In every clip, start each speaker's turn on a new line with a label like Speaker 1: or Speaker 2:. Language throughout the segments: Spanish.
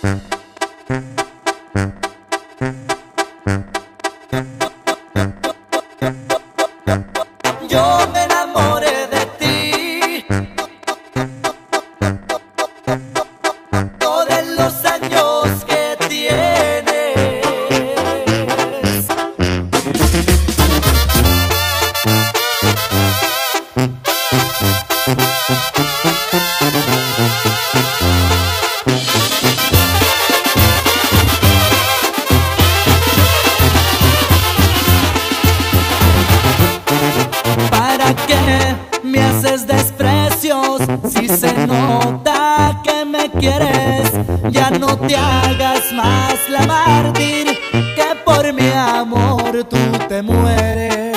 Speaker 1: Yo me enamoré de ti, todos los años que tienes. ¿Para qué me haces desprecios si se nota que me quieres? Ya no te hagas más la mártir, que por mi amor tú te mueres.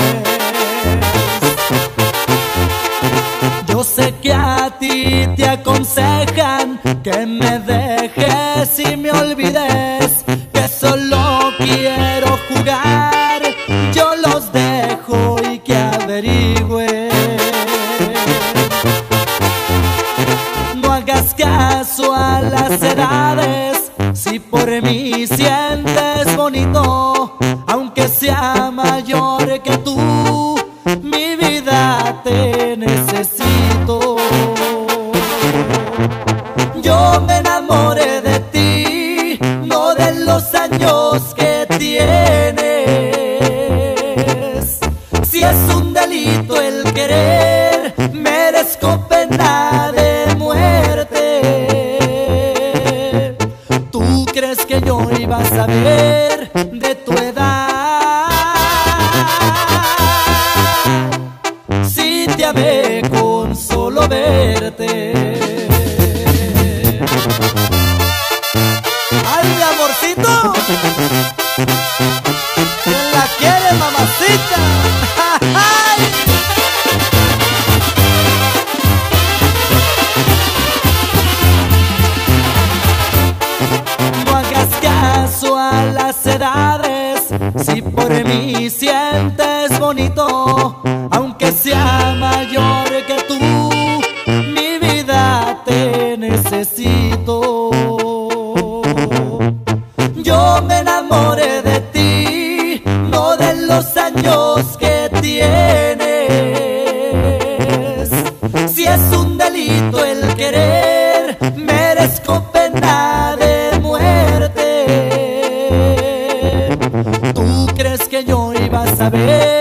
Speaker 1: Yo sé que a ti te aconsejan que me dejes y me olvides, que solo quiero jugar, yo los dejo y que averigüe. No hagas caso a las edades, si por mí sientes bonito, aunque sea mayor que tú, mi vida te necesito. Yo me enamoré de ti, no de los años que tienes. Si es un delito el querer, merezco pena de muerte. ¿Tú crees que yo iba a saber de tu edad? Si te amé con solo verte. ¡Ay, mi amorcito! ¿Quién la quiere, mamacita? ¡Ay! No hagas caso a las edades, si por mí sientes bonito, aunque sea mayor que tú, mi vida te necesito. Yo me enamoré de ti, no de los años que tienes. Si es un delito el querer, merezco pena de muerte. ¿Tú crees que yo iba a saber